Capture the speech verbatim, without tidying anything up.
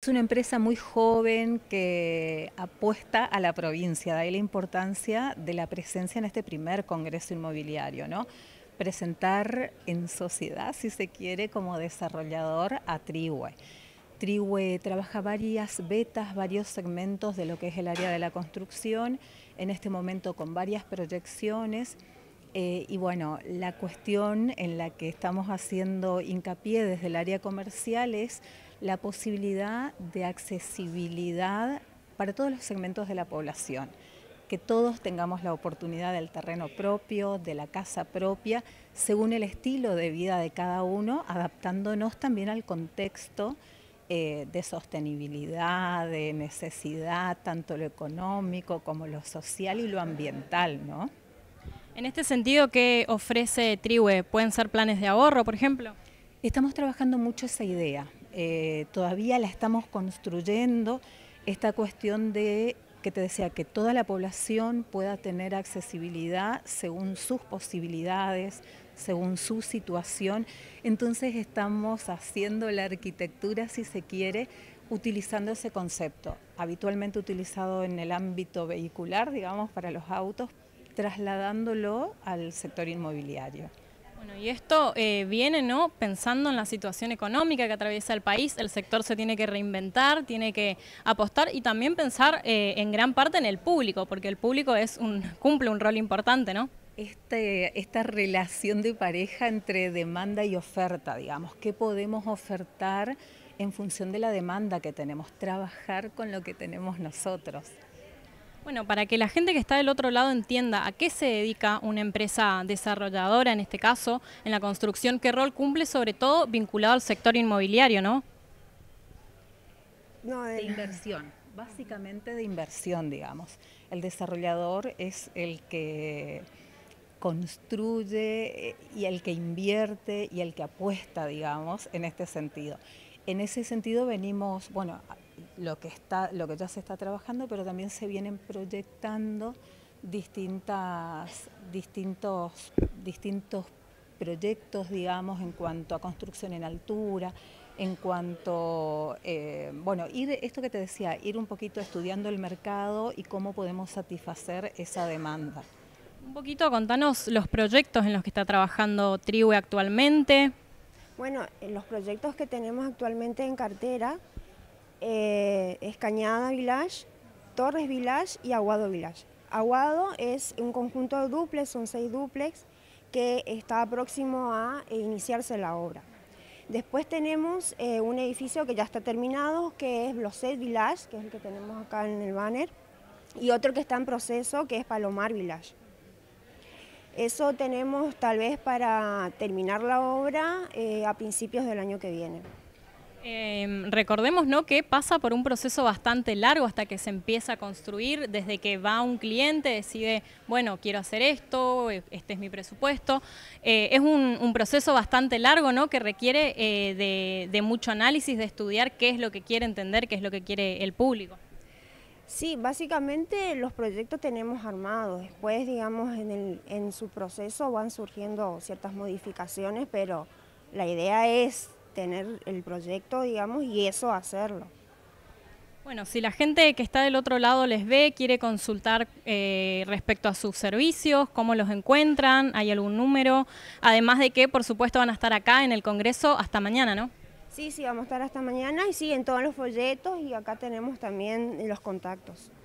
Es una empresa muy joven que apuesta a la provincia, de ahí la importancia de la presencia en este primer congreso inmobiliario, ¿no? Presentar en sociedad, si se quiere, como desarrollador a Triway. Triway trabaja varias betas, varios segmentos de lo que es el área de la construcción, en este momento con varias proyecciones. Eh, y bueno, la cuestión en la que estamos haciendo hincapié desde el área comercial es la posibilidad de accesibilidad para todos los segmentos de la población, que todos tengamos la oportunidad del terreno propio, de la casa propia, según el estilo de vida de cada uno, adaptándonos también al contexto eh, de sostenibilidad, de necesidad, tanto lo económico como lo social y lo ambiental, ¿no? En este sentido, ¿qué ofrece Triway? ¿Pueden ser planes de ahorro, por ejemplo? Estamos trabajando mucho esa idea, eh, todavía la estamos construyendo, esta cuestión de, que te decía, que toda la población pueda tener accesibilidad según sus posibilidades, según su situación. Entonces estamos haciendo la arquitectura, si se quiere, utilizando ese concepto, habitualmente utilizado en el ámbito vehicular, digamos, para los autos, trasladándolo al sector inmobiliario. Bueno, y esto eh, viene, ¿no?, pensando en la situación económica que atraviesa el país. El sector se tiene que reinventar, tiene que apostar y también pensar eh, en gran parte en el público, porque el público es un, cumple un rol importante, ¿no? Este, esta relación de pareja entre demanda y oferta, digamos, ¿qué podemos ofertar en función de la demanda que tenemos? Trabajar con lo que tenemos nosotros. Bueno, para que la gente que está del otro lado entienda a qué se dedica una empresa desarrolladora, en este caso, en la construcción, qué rol cumple, sobre todo vinculado al sector inmobiliario, ¿no? No, de inversión, básicamente de inversión, digamos. El desarrollador es el que construye y el que invierte y el que apuesta, digamos, en este sentido. En ese sentido venimos, bueno, lo que está, lo que ya se está trabajando, pero también se vienen proyectando distintas, distintos, distintos proyectos, digamos, en cuanto a construcción en altura, en cuanto, eh, bueno, ir, esto que te decía, ir un poquito estudiando el mercado y cómo podemos satisfacer esa demanda. Un poquito, contanos los proyectos en los que está trabajando Triway actualmente. Bueno, los proyectos que tenemos actualmente en cartera eh, es Cañada Village, Torres Village y Aguado Village. Aguado es un conjunto de dúplex, son seis dúplex, que está próximo a iniciarse la obra. Después tenemos eh, un edificio que ya está terminado, que es Bloset Village, que es el que tenemos acá en el banner, y otro que está en proceso, que es Palomar Village. Eso tenemos tal vez para terminar la obra eh, a principios del año que viene. Eh, recordemos, ¿no?, que pasa por un proceso bastante largo hasta que se empieza a construir, desde que va un cliente, decide, bueno, quiero hacer esto, este es mi presupuesto. Eh, es un, un proceso bastante largo, ¿no?, que requiere eh, de, de mucho análisis, de estudiar qué es lo que quiere entender, qué es lo que quiere el público. Sí, básicamente los proyectos tenemos armados, después digamos en, el, en su proceso van surgiendo ciertas modificaciones, pero la idea es tener el proyecto, digamos, y eso hacerlo. Bueno, si la gente que está del otro lado les ve, quiere consultar eh, respecto a sus servicios, cómo los encuentran, hay algún número, además de que por supuesto van a estar acá en el Congreso hasta mañana, ¿no? Sí, sí, vamos a estar hasta mañana y sí, en todos los folletos y acá tenemos también los contactos.